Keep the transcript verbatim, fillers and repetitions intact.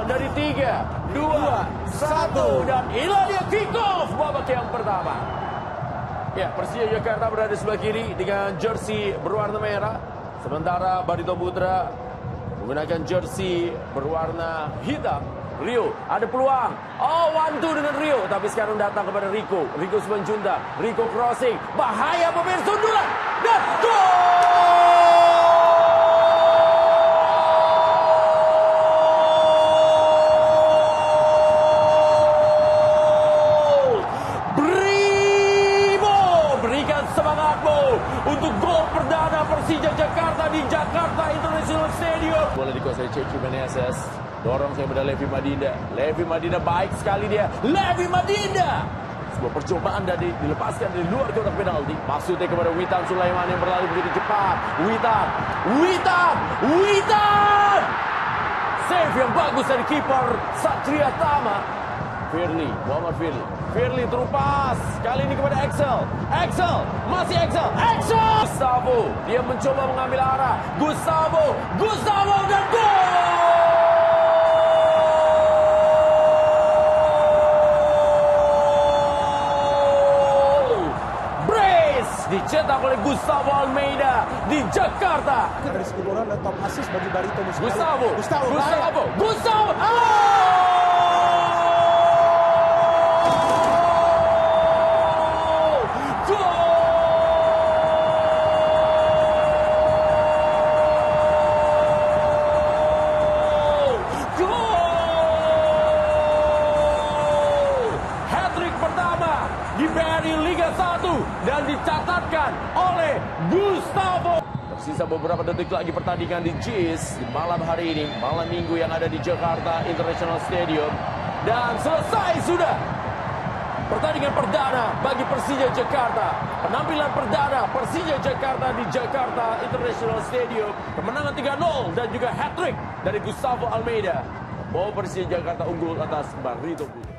dari tiga, dua, satu. Dan inilah dia kick off babak yang pertama. Ya, Persija Jakarta berada di sebelah kiri dengan jersey berwarna merah. Sementara Barito Putra menggunakan jersey berwarna hitam. Rio, ada peluang. Oh, one two dengan Rio. Tapi sekarang datang kepada Rico. Rico Simanjuntak. Rico crossing. Bahaya pemirsa, sundulan. Dan gol! Brimo, berikan semangatmu untuk gol perdana Persija Jakarta di Jakarta International Stadium. Bola dikuasai Ceki Meneses. Dorong saya pada Levi Madinda. Levi Madinda baik sekali dia. Levi Madinda. Sebuah percobaan dari dilepaskan dari luar kotak penalti. Maksudnya kepada Witan Sulaiman yang berlari begitu cepat. Witan. Witan. Witan. Save yang bagus dari kiper Satria Tama. Firly. Muhammad Firly. Firly terupas. Kali ini kepada Axel. Axel. Masih Axel. Axel. Gustavo. Dia mencoba mengambil arah. Gustavo. Gustavo dan gol. Dicetak oleh Gustavo Almeida di Jakarta. Dari segi bola dan top assist bagi Barito Muskala. Gustavo, Gustavo, Gustavo, Gustavo. Oh! Gol! Gol! Hat-trick pertama di B R I Liga satu dan dicatatkan oleh Gustavo. Tersisa beberapa detik lagi pertandingan di Jis di malam hari ini, malam minggu yang ada di Jakarta International Stadium. Dan selesai sudah pertandingan perdana bagi Persija Jakarta. Penampilan perdana Persija Jakarta di Jakarta International Stadium. Kemenangan tiga nol dan juga hat-trick dari Gustavo Almeida. Bahwa Persija Jakarta unggul atas Barito Putra.